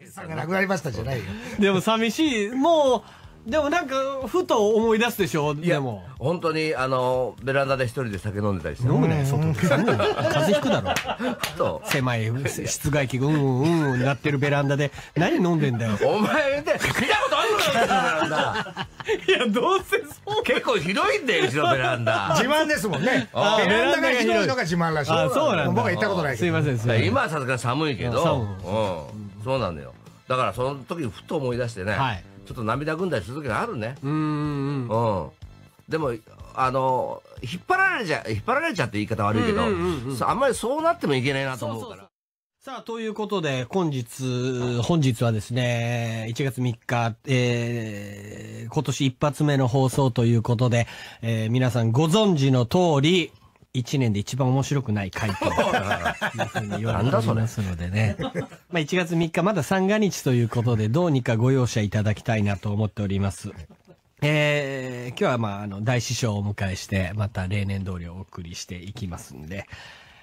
さんが亡くなりましたじゃないよ。 でも寂しい。もう、でもなんか、ふと思い出すでしょ。でも。 本当に、ベランダで一人で酒飲んでたりして。 飲むね、外で。風邪ひくだろ。 そう。 狭い室外機がなってるベランダで、何飲んでんだよ。 お前見たことあるのかベランダ。 いや、どうせそう。 結構広いんだよ、うちのベランダ。 自慢ですもんね。ベランダが広いのが自慢らしい。 あ、そうなんだ。 僕は行ったことないけど。 すいません、すいません。 今はさすがに寒いけど、そうなんだよ。だからその時にふと思い出してね、ちょっと涙ぐんだりする時があるね。でも、引っ張られちゃって言い方悪いけど、あんまりそうなってもいけないなと思うから。 さあ、ということで、本日はですね、1月3日、今年一発目の放送ということで、皆さんご存知の通り、1年で一番面白くない回というふうに言われておりますのでね。まあ1月3日、まだ三が日ということで、どうにかご容赦いただきたいなと思っております。今日はまあ、大師匠をお迎えして、また例年通りお送りしていきますんで。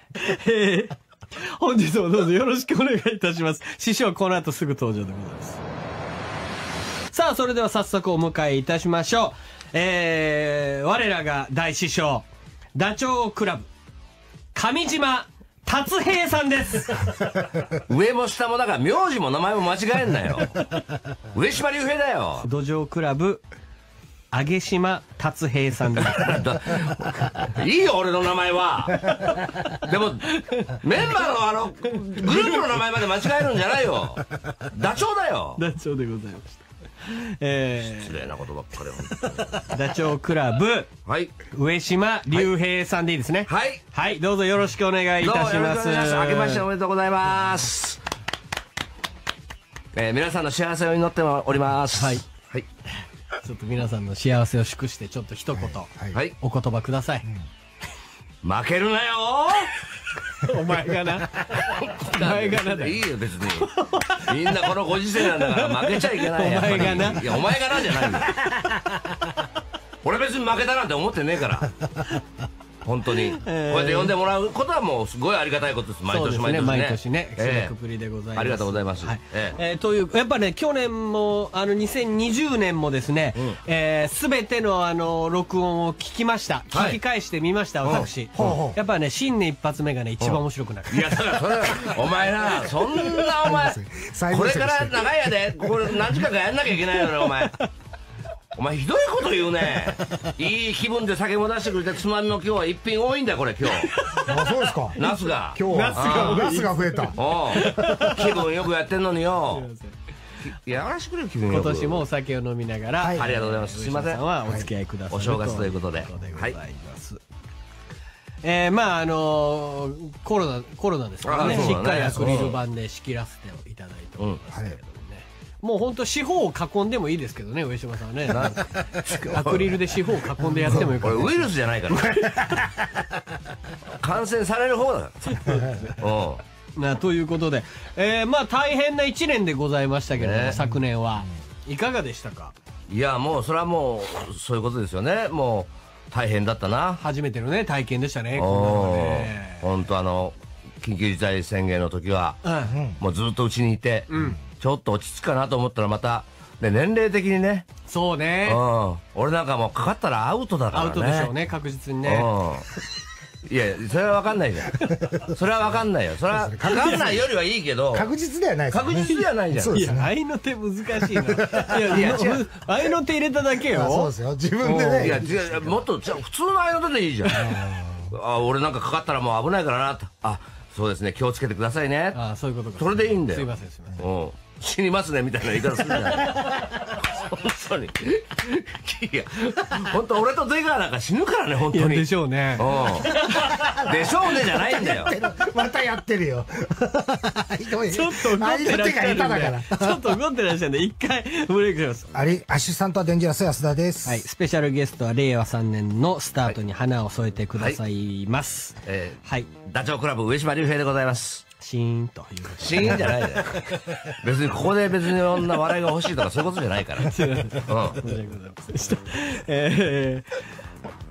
本日もどうぞよろしくお願いいたします。師匠、この後すぐ登場でございます。さあ、それでは早速お迎えいたしましょう。我らが大師匠、ダチョウ倶楽部、上島達平さんです。 上も下もだから名字も名前も間違えんなよ。上島竜兵だよ。 土壌倶楽部、上島達平さんです。 いいよ、俺の名前は。でも、メンバーのグループの名前まで間違えるんじゃないよ。ダチョウだよ。 ダチョウでございました。 失礼なことばっかり。 ダチョウ倶楽部、上島竜兵さんでいいですね。はい。はい、どうぞよろしくお願いいたします。 明けましておめでとうございます。皆さんの幸せを祈っております。はい。はい。 ちょっと皆さんの幸せを祝して、ちょっと一言、お言葉ください。 負けるなよお前がな。お前がな。 いいよ、別に。みんなこのご時世なんだから負けちゃいけない。 お前がな。 いや、お前がなじゃないよ。俺別に負けたなんて思ってねえから。本当に。こうやって呼んでもらうことはもうすごいありがたいことです。毎年毎年ね。 毎年ね。締めくくりでございます。 ありがとうございます。 という、やっぱね、去年も、2020年もですね、すべての録音を聞きました。聞き返してみました、私。やっぱね、新年一発目がね、一番面白くなる。 いや、だからそれ、お前な、そんなお前、これから長いやで、これ何時間かやんなきゃいけないよね、お前。お前ひどいこと言うね。いい気分で酒も出してくれて、つまみも今日は一品多いんだよ、これ今日。 あ、そうですか。 ナスが。 今日はナスが増えた。 気分よくやってんのによ。やらしてくれよ、気分よく。 今年もお酒を飲みながら、 ありがとうございます。すいません。 お付き合いください。 お正月ということで。はい。 まあコロナですからね、しっかりアクリル板で仕切らせていただいておりますけれどもね。もう本当四方を囲んでもいいですけどね、上島さんはね。アクリルで四方を囲んでやってもいいから。これウイルスじゃないから。感染される方だから。 ということで、まあ大変な1年でございましたけれども、昨年はいかがでしたか？ いや、もうそれはもうそういうことですよね。もう大変だったな。 初めてのね、体験でしたね。 本当緊急事態宣言の時はもうずっとうちにいて、ちょっと落ち着くかなと思ったら、また年齢的にね。 そうね。 俺なんかもうかかったらアウトだからね。 アウトでしょうね、確実にね。 いや、それは分かんないじゃん。それは分かんないよ。それはかかんないよりはいいけど。 確実ではないですね。 確実ではないじゃん。 いや、合いの手難しいな。いや、合いの手入れただけよ。 そうですよ。自分でね。 いや、違う、もっと普通の合いの手でいいじゃん。俺なんかかかったらもう危ないからなと。あ、そうですね、気をつけてくださいね。 あ、そういうことか。 それでいいんだよ。 すいません、すいません。 死にますねみたいな言い方するじゃない。本当に。いや、本当俺と出川なんか死ぬからね、本当に。 でしょうね。 でしょうねじゃないんだよ。 またやってるよ。 ちょっと怒ってらっしゃるんで。ちょっと怒ってらっしゃるんで、一回ブレイクします。 アシスタントはデンジャラス安田です。 はい、スペシャルゲストは令和3年のスタートに花を添えてくださいます。 はい。ダチョウ倶楽部上島竜兵でございます。 シーンという。 シーンじゃないで。別にここで別にいろんな笑いが欲しいとかそういうことじゃないから。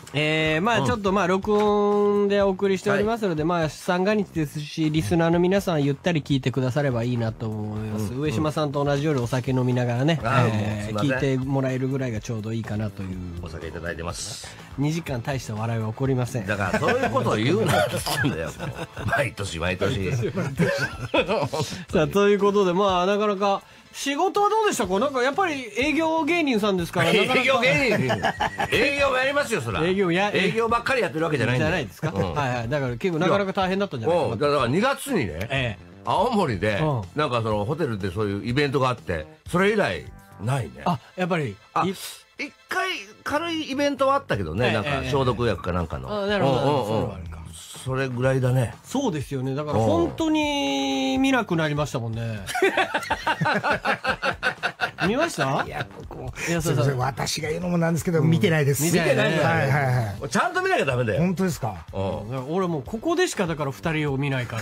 まあちょっとまあ録音でお送りしておりますので、まあ三が日ですし、リスナーの皆さんゆったり聞いてくださればいいなと思います。上島さんと同じようにお酒飲みながらね、聞いてもらえるぐらいがちょうどいいかなという。 お酒いただいてます。 2時間大した笑いは起こりません。 だからそういうことを言うなって言ってんだよ。毎年毎年。 さあ、ということで、まあなかなか、仕事はどうでしたか？なんかやっぱり営業芸人さんですから。 営業芸人営業もやりますよ、そら。営業ばっかりやってるわけじゃないんだよ。 じゃないですか。はいはい。だから結構なかなか大変だったんじゃないですか。 だから2月にね、青森で、なんかそのホテルでそういうイベントがあって、それ以来ないね。 あ、やっぱり。 一回軽いイベントはあったけどね、なんか消毒薬かなんかの。 なるほど。 それぐらいだね。 そうですよね。だから本当に見なくなりましたもんね。見ました？ いや、すみません、私が言うのもなんですけど、見てないです。 見てない。はいはいはい。 ちゃんと見なきゃダメだよ。 本当ですか？ 俺もうここでしかだから2人を見ないから。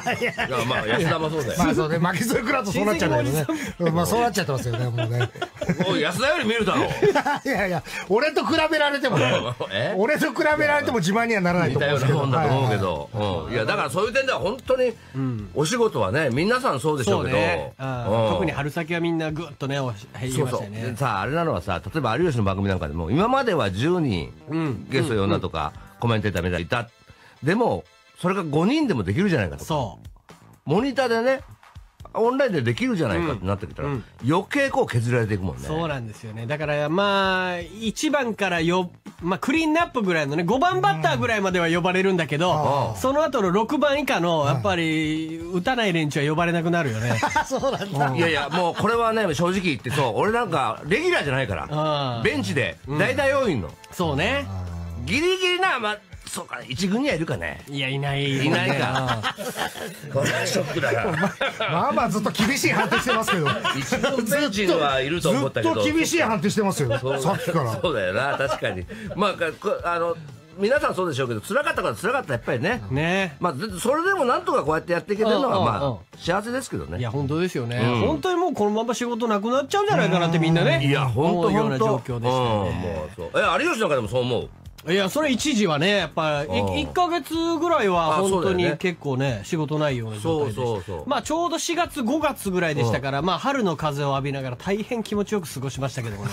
いや、まあ安田もそうだよ。 まあそうね、負けそうくらうとそうなっちゃうんだよね。まあそうなっちゃってますよね、もうね。 安田より見るだろう。 いやいや、俺と比べられてもね、俺と比べられても自慢にはならないと思うんですけど。 似たようなもんだと思うけど。いや、だからそういう点では本当に、お仕事はね、皆さんそうでしょうけど。 特に春先はみんなぐっとね、減りましたよね。 でさあ、あれなのはさ、例えば有吉の番組なんかでも、今までは10人ゲスト呼んだとか、コメンテーターみたいにいた。でも、それが5人でもできるじゃないかと。 そう。 モニターでね、オンラインでできるじゃないかってなってきたら、余計こう削られていくもんね。 そうなんですよね。だからまあ、1番からまあクリーンナップぐらいのね、5番バッターぐらいまでは呼ばれるんだけど、その後の6番以下の、やっぱり、打たない連中は呼ばれなくなるよね。 そうなんだ。 いやいや、もうこれはね、正直言ってそう、俺なんか、レギュラーじゃないから、ベンチで、代打要員の。 そうね。 ギリギリな、まあ、そうか、一軍にはいるかね。 いや、いない。 いないか。これはショックだな。 まあまあずっと厳しい判定してますけど。 一軍ベンチにはいると思ったけど。 ずっと厳しい判定してますよ。さっきから。 そうだよな、確かに。まあ、皆さんそうでしょうけど、辛かったから辛かった、やっぱりね。 ね。 まあ、それでもなんとかこうやってやっていけてるのは、まあ、幸せですけどね。 いや、本当ですよね。本当にもうこのまま仕事なくなっちゃうんじゃないかなってみんなね。 いや、本当ような状況でしたね。 もうそう。有吉なんかでもそう思う？ いや、それ一時はね、やっぱり、1ヶ月ぐらいは本当に結構ね、仕事ないような状態でした。まあちょうど4月、5月ぐらいでしたから、まあ春の風を浴びながら大変気持ちよく過ごしましたけどもね。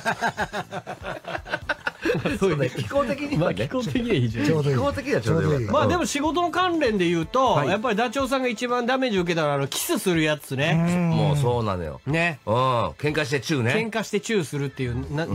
そうね、気候的にはね。 気候的には非常に。 気候的にはちょうどよかった。 まあでも仕事の関連で言うと、やっぱりダチョウさんが一番ダメージ受けたのはキスするやつね。 もうそうなのよ。 ね。 喧嘩してチューね。 喧嘩してチューするっていう、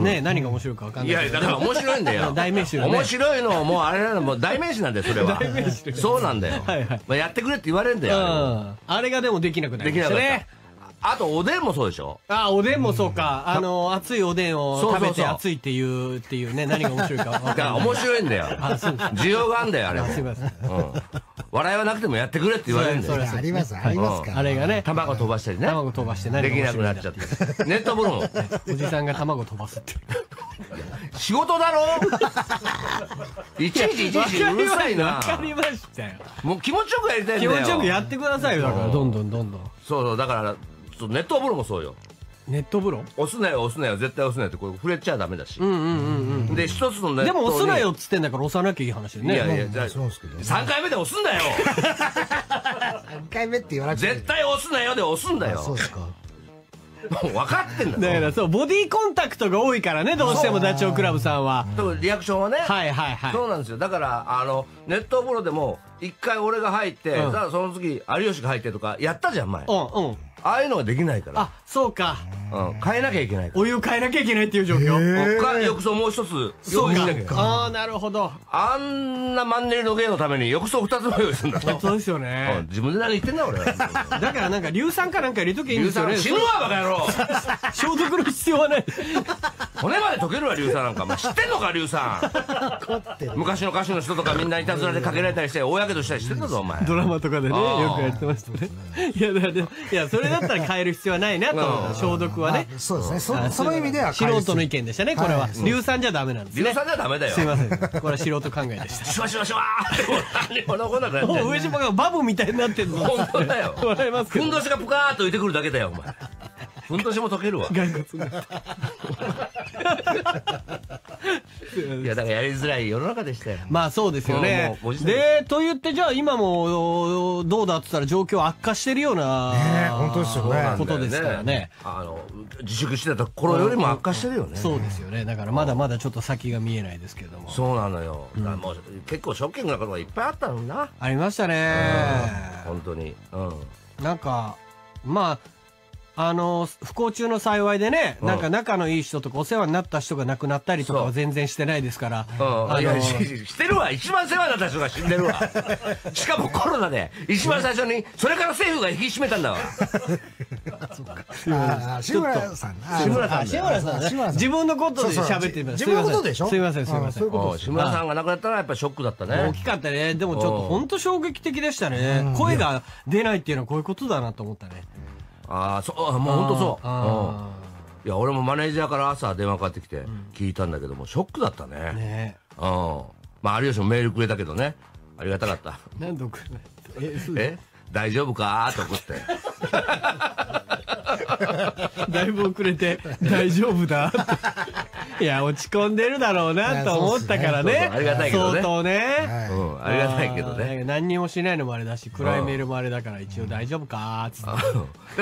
ね、何が面白いか分かんない。 いや、だから面白いんだよ。 代名詞よね。 面白いのもうあれなの、もう代名詞なんだよ、それは。代名詞。そうなんだよ。まあやってくれって言われるんだよ。 あれがでもできなくなりましたね。 あとおでんもそうでしょ。 おでんもそうか。熱いおでんを食べて熱いっていうね、何が面白いか分かんない。 面白いんだよ。需要があるんだよ、あれも。 すいません。 笑いはなくてもやってくれって言われるんだよ。 あります、ありますか。 あれがね。 卵飛ばしたりね。 卵飛ばして何できなくなっちゃって。ネット風呂も。 おじさんが卵飛ばすって。 仕事だろいちいちうるさいな。 わかりましたよ。 もう気持ちよくやりたいんだよ。 気持ちよくやってくださいよ。だからどんどん。 そう、だから、ネット風呂もそうよ。 ネット風呂押すなよ、絶対押すなよって、これ触れちゃダメだし。で、一つのネットに。 でも押すなよっつってんだから押さなきゃいい話よね。 いや、じゃあ、3回目で押すんだよ !3 回目って言わなくて。 絶対押すなよで押すんだよ。 そうですか。 もう分かってんだよ。 だからそう、ボディーコンタクトが多いからね、どうしてもダチョウ倶楽部さんは。 リアクションはね。 はい。 そうなんですよ。だから、ネット風呂でも、一回俺が入って、その次、有吉が入ってとか、やったじゃん、前。ああいうのができないから。 あ、そうか。 変えなきゃいけない。 お湯変えなきゃいけないっていう状況。 浴槽もう一つ用意しなきゃ。 ああ、なるほど。 あんなマンネリの芸のために浴槽2つも用意するんだ。 そうですよね。 自分で何言ってんだ俺。 だからなんか硫酸かなんか入れときゃいいんですよね。 死ぬわバカ野郎。 消毒の必要はない。 骨まで溶けるわ硫酸なんか。お前知ってんのか硫酸。昔の歌手の人とかみんないたずらでかけられたりして大やけどしたりしてんだぞお前。 ドラマとかでね、よくやってましたね。いや、それだったら変える必要はないなと。消毒はね。 そうですね。その意味では素人の意見でしたね、これは。硫酸じゃダメなんですね。 硫酸じゃダメだよ。 すいません。これは素人考えでした。 シュワシュワシュワーって残んなくなっちゃう。 上島がバブみたいになってんの。 本当だよ。 笑いますけど。 ふんどしがぷかーっと浮いてくるだけだよお前。 ふんどしも溶けるわ。 骸骨になっていやだからやりづらい世の中でしたよ。 まあそうですよね。でと言ってじゃあ今もどうだって言ったら状況悪化してるような本当ですよねことですからね。 自粛してた頃よりも悪化してるよね。 そうですよね。だからまだまだちょっと先が見えないですけども。 そうなのよ。もう結構ショッキングなことがいっぱいあったのにな。 ありましたね。 本当に。 なんかまあ不幸中の幸いでね、なんか仲のいい人とかお世話になった人が亡くなったりとかは全然してないですから。 してるわ。一番世話になった人が死んでるわ。しかもコロナで一番最初にそれから政府が引き締めたんだわ。 志村さん。 志村さん。自分のことで喋ってみます。 自分のことでしょ。 すいません。志村さんが亡くなったらやっぱショックだったね。 大きかったね。でもちょっと本当衝撃的でしたね。声が出ないっていうのはこういうことだなと思ったね。 そうもう本当そう。いや俺もマネージャーから朝電話かかってきて聞いたんだけどもショックだったね。まあ有吉もメールくれたけどね、ありがたかった。 何度くらい大丈夫かと思ってだいぶ遅れて大丈夫だいや落ち込んでるだろうなと思ったからね。 ありがたいけどね。 相当ね。 ありがたいけどね。 何にもしないのもあれだし暗いメールもあれだから一応大丈夫かっつって。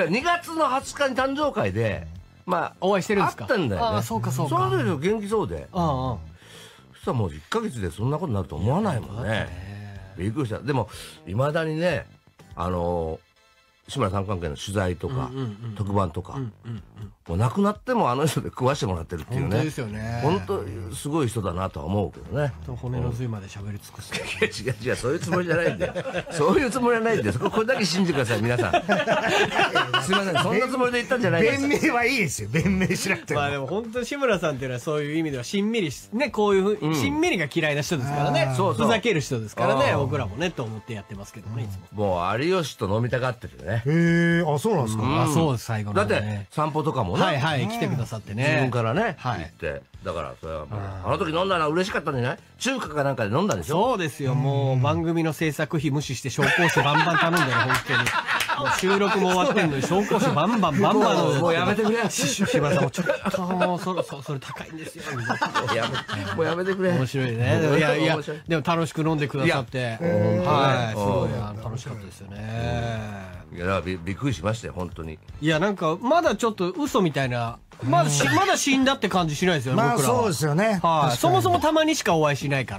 2月の20日に誕生会でまあお会いしてるんですか。 あったんだよね。 そうかそうか。 その時元気そうで。そしたらもう1ヶ月でそんなことになると思わないもんね。びっくりした。でもいまだにね志村さん関係の取材とか特番とかもう亡くなってもあの人で食わしてもらってるっていうね。 本当ですよね。 本当すごい人だなとは思うけどね。 骨の髄まで喋り尽くす。 いや違うそういうつもりじゃないんでそういうつもりはないんでこれだけ信じてください皆さん。すいませんそんなつもりで言ったんじゃないです。 弁明はいいですよ。弁明しなくても。 まあでも本当志村さんっていうのはそういう意味ではしんみりねこういうしんみりが嫌いな人ですからね。ふざける人ですからね。僕らもねと思ってやってますけどねいつも。 もう有吉と飲みたがっててね。 そうなんですか。 そうです最後のね。 だって散歩とかもね。 はい来てくださってね。 自分からね行ってだからそれはもうあの時飲んだのは嬉しかったんじゃない。中華かなんかで飲んだんでしょ。 そうですよ。もう番組の制作費無視して紹興酒バンバン頼んでる本当に。もう収録も終わってんのに紹興酒バンバンもうやめてくれ。 志村さんもちょっともうそれ高いんですよ。 もうやめてくれ。 面白いね。いやでも楽しく飲んでくださってはいすごい楽しかったですよね。 いやだからびっくりしましたよ本当に。 いやなんかまだちょっと嘘みたいなまだ死んだって感じしないですよね。僕らは。 そうですよね。 そもそもたまにしかお会いしないから。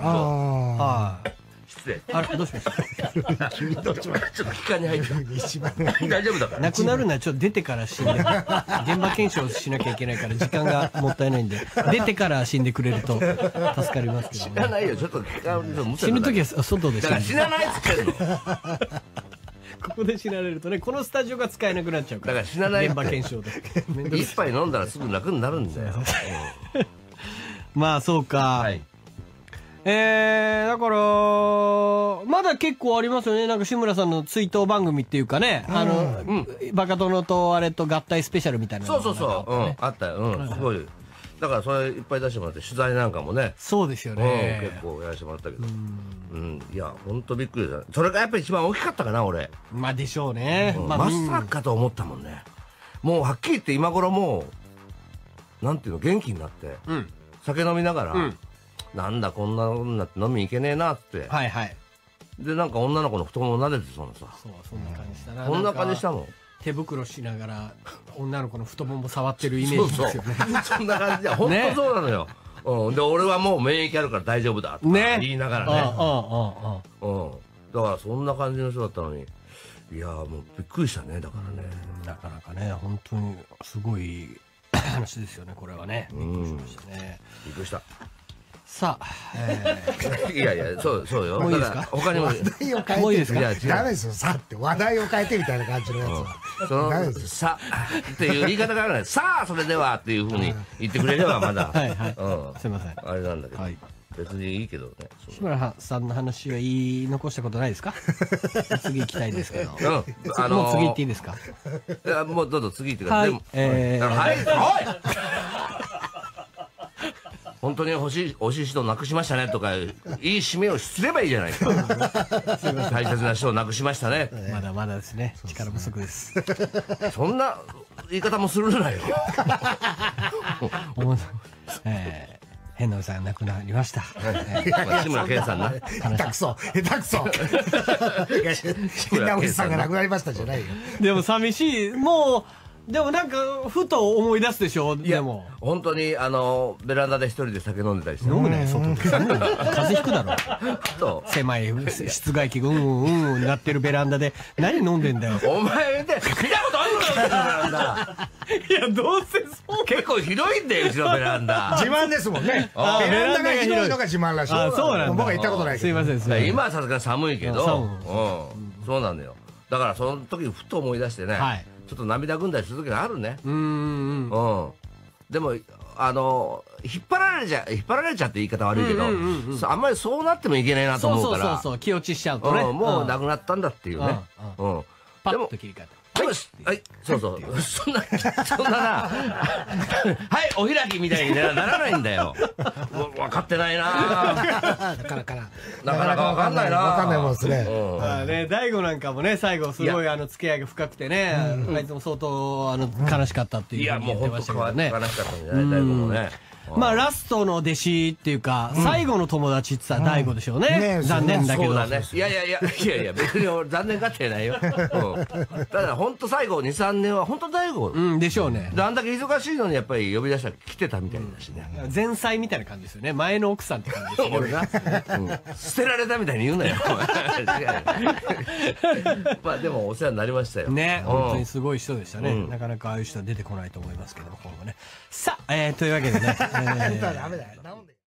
失礼。 あれどうしました。 ちょっと期間に入った大丈夫だから。 亡くなるのはちょっと出てから死んで現場検証しなきゃいけないから時間がもったいないんで出てから死んでくれると助かりますけどね。 死なないよちょっと期間死ぬ時は外で死ぬ。 死なないっつってんの。 ここで死なれるとねこのスタジオが使えなくなっちゃうから。 だから死なない現場検証で一杯飲んだらすぐ楽になるんだよ。 まあそうか。だからまだ結構ありますよね。なんか志村さんの追悼番組っていうかねバカ殿とあれと合体スペシャルみたいな。 そうあったよ。すごいだからそれいっぱい出してもらって取材なんかもね。 そうですよね。 結構やらせてもらったけどいや本当びっくりだ。それがやっぱり一番大きかったかな俺。 まあでしょうね。 まさかと思ったもんね。もうはっきり言って今頃もうなんていうの元気になって酒飲みながらなんだこんな女って飲みに行けねえなってでなんか女の子の太もも撫でてそうなさ。 そんな感じしたな。 こんな感じしたもん。 手袋しながら女の子の太もも触ってるイメージですよね。 そんな感じで本当そうなのよ。で俺はもう免疫あるから大丈夫だとか言いながらね。だからそんな感じの人だったのにいやもうびっくりしたね。だからねなかなかね本当にすごい話ですよねこれはね。びっくりしましたね。 びっくりした。 さあ、 いやそうよ。 もういいですか。 他にも話題を変えて。もういいですか。ダメですよ。さって話題を変えてみたいな感じのやつは。ダメですよ。 さっていう言い方があるので、さあそれではっていうふうに言ってくれればまだ。 すみません。 あれなんだけど。別にいいけどね。 志村さんの話は言い残したことないですか。次行きたいですけど。もう次行っていいですか。 もうどうぞ次行ってください。はい。本当に欲しい人を亡くしましたねとかいい締めをすればいいじゃないですか。大切な人を亡くしましたね。 まだまだですね。力不足です。 そんな言い方もするなよ。 変なおじさんが亡くなりました。 志村けんさんな。 下手くそ、下手くそ。変なおじさんが亡くなりましたじゃないよ。 でも寂しい。もう、でもなんか、ふと思い出すでしょ、でも。 本当に、ベランダで一人で酒飲んでたりして。 飲むね、外で。風邪ひくだろ。狭い室外機がうんなってるベランダで、何飲んでんだよ。 お前で、見たことあるのベランダ。 いや、どうせそう。 結構広いんだよ、うちのベランダ。 自慢ですもんね。ベランダが広いのが自慢らしい。 あ、そうなんだ。 僕は行ったことないけど。 すいません、すいません。 今はさすがに寒いけど、そうなんだよ。だからその時ふと思い出してね、ちょっと涙ぐんだりする時があるね。でも、引っ張られちゃって言い方悪いけど、あんまりそうなってもいけないなと思うから。 そう、気落ちしちゃうとね。 もうなくなったんだっていうね。 パッと切り替えた。 はい、そう。そんなな、はい、お開きみたいにならないんだよ。分かってないな。 なかなか分かんないな。 分かんないもんですね。 大悟なんかもね、最後すごい付き合いが深くてね、あいつも相当悲しかったっていうふうに言ってましたけどね。 悲しかったんじゃない、大悟もね。 まあラストの弟子っていうか、最後の友達って言ったら大悟でしょうね。残念だけど。 そうだね。いや、別に残念がってないよ。ただ本当最後2、3年は本当大悟。 でしょうね。 あんだけ忙しいのにやっぱり呼び出したら来てたみたいだしね。 前妻みたいな感じですよね。前の奥さんって感じですよね。 捨てられたみたいに言うなよ。まあでもお世話になりましたよ。 ね、本当にすごい人でしたね。なかなかああいう人は出てこないと思いますけども、今後ね。さあ、というわけでね。 ダメだよ。